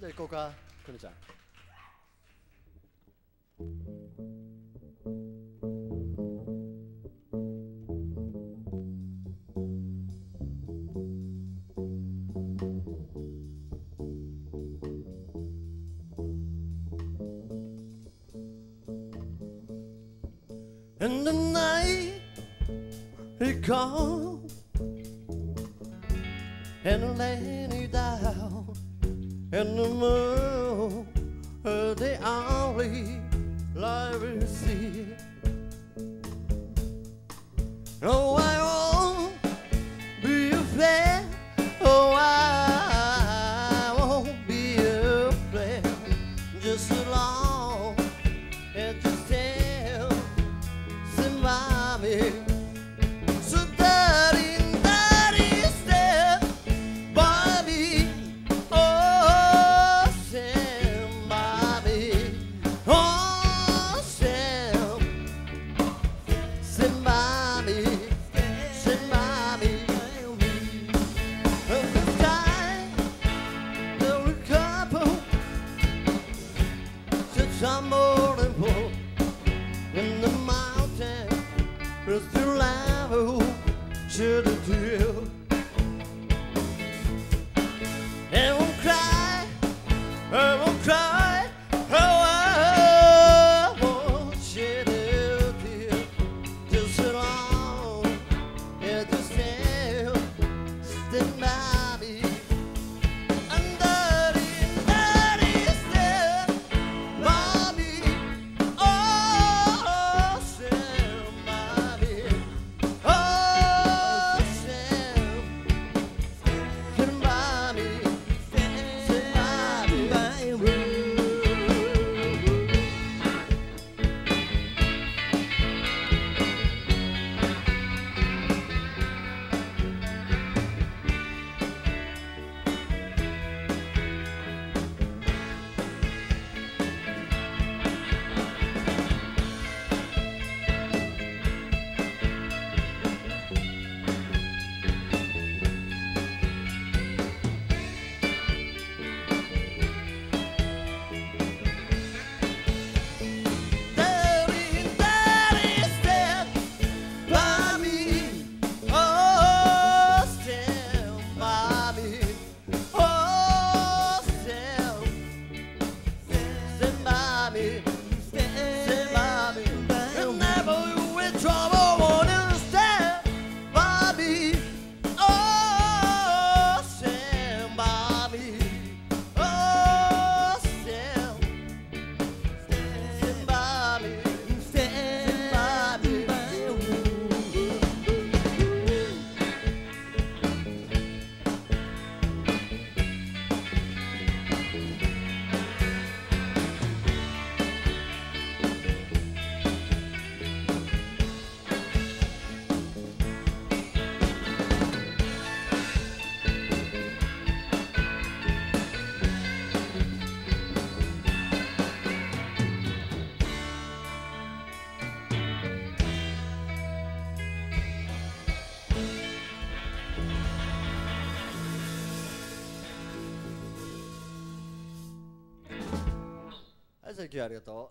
じゃあ行こうか、くにちゃん。In the night it comes and laying down in the moon, the only life we see. Oh, I won't be afraid. Oh, I won't be afraid. Just as long as you stand by me. So daddy, stand by me. Oh, stand by me. Oh, stand by me. Stand by me. Of the sky, the couple to tumble and pull in the mountain. It's the life who should have do. And won't cry, I won't cry. Oh, I won't shed a tear. Just so long as you stand by me. And daddy, stand by me. Oh, stand by me. Oh, stand by me. Stand by me. Daddy, stand by me. Oh, stand by me. Oh, stand by me. Stand by me. Whenever you're in trouble, won't you stand by me? Oh, stand by me. Oh, stand by me. Stand by me.はい、サンキュー、ありがと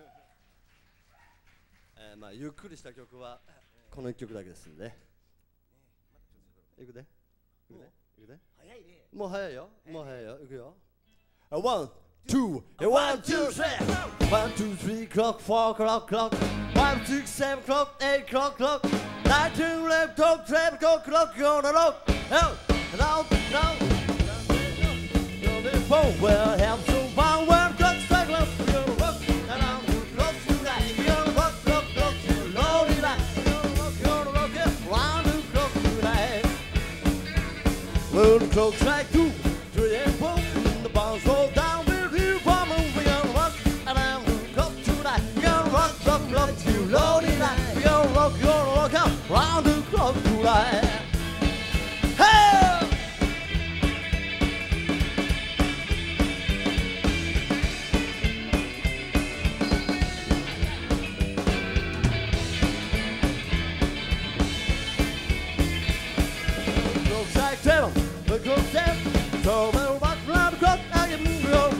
う。まあゆっくりした曲はこの1曲だけですんで。いくで、いくで、いくで。早いね。もう早いよ、もう早いよ、いくよ。1, 2, 1, 2, 3, 1, 2, 3, clock, 4 o'clock, clock, 5, 6, 7 o'clock, 8 o'clock, clock, 9, 10, 11, 12, 13 o'clock, clock, you're on the rock. No, well, have some fun when clock strike, you're gonna rock, and I'm gonna rock tonight. You're gonna rock, rock, rock, you're lonely night. You're gonna rock, yeah, round the clock tonight. Well, the clock strike 2, 3, and 4, the bounce roll down with you, for me. We're gonna rock, and I'm gonna rock tonight. You're gonna rock, rock, rock, you're lonely night. You're gonna rock out round the clock tonight. Hey! Go back, tell 'em, go down, so we'll rock round the clock, I can go.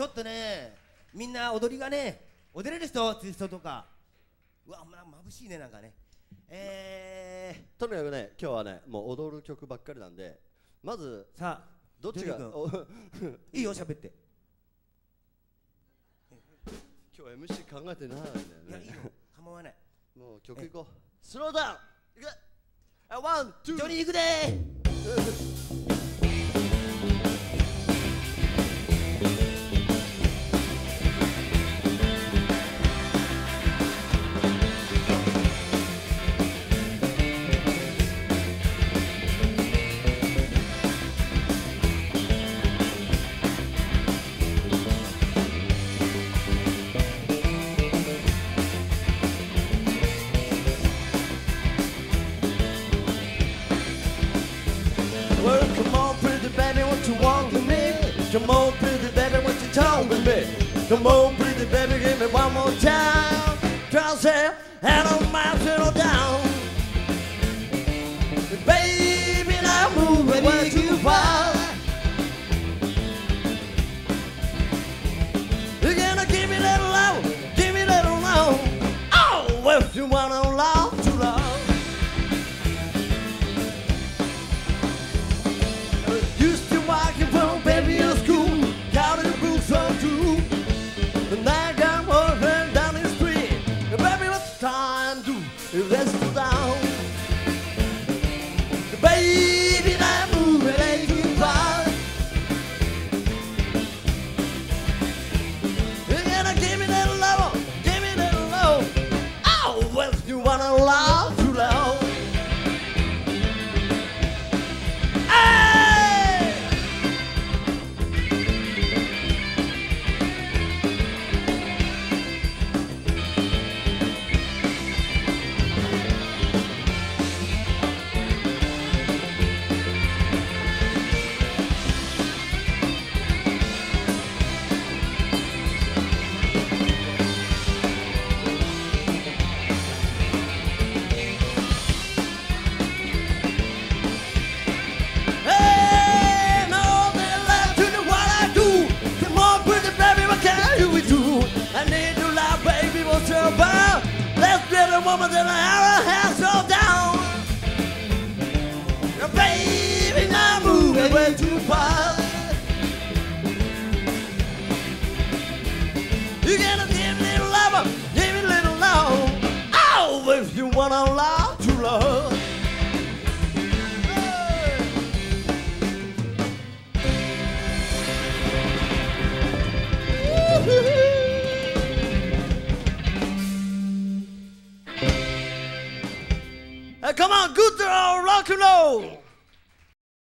ょっとねみんな踊りがね踊れる人ツイストとかうわ眩しいねなんかねとにかくね今日はねもう踊る曲ばっかりなんでまずさあどっちがいいよ喋って今日 MC 考えてないんだよねいやいいよ構わないもう曲いこうスローダウンいけワンツージョニー行くでーWell, come on, pretty baby, what you want with me? Come on, pretty baby, what you talking with me? Come on, pretty baby, give me one more time. Try to say, and on my settle down. Baby, now moving way too far. You're gonna give me that love, give me that love. Oh, if you wanna love to love. Used to walking from baby in school, counting the books on two. The night got walking down the street. And baby, what's time to do? If let's go down. The baby, that moving ain't too far. You're gonna give me that love, give me that love. Oh, if you wanna love to love. Hey, no, they love to do what I do. Come on, pretty baby, what can we do? I need to love, baby, what's your about? Let's get a woman that I have a hands so down. Baby, now moving way too far. You gotta give me a little love, give me a little love. Oh, if you wanna love to love. Come on, good rock and roll.